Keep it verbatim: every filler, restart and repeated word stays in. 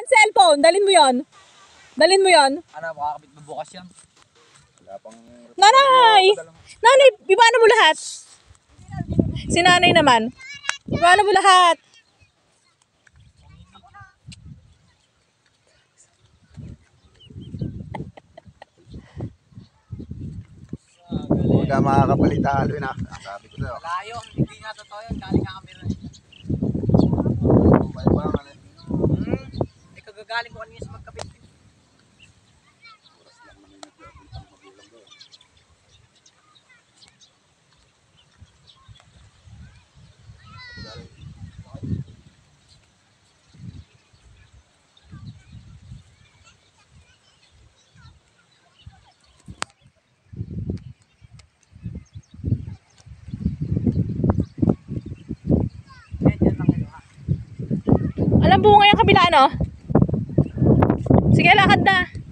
Yan, cellphone. Dalin mo yon. Dalin mo yon. Ano, makakabit mo bukas yan. Wala pang... Nanay! Nanay, ibano mo lahat. Si nanay naman. Ibano mo lahat. Huwag ka makakabalita, Alvin, ha? Sabi ko sa'yo. Layo, hindi nga totoo yan. Galing nga kami rin. May bangan, eh. Hmm, eh kagagaling ko kanina sa magkabit. Alam bunga yung kabila, no? Sige, lakad na.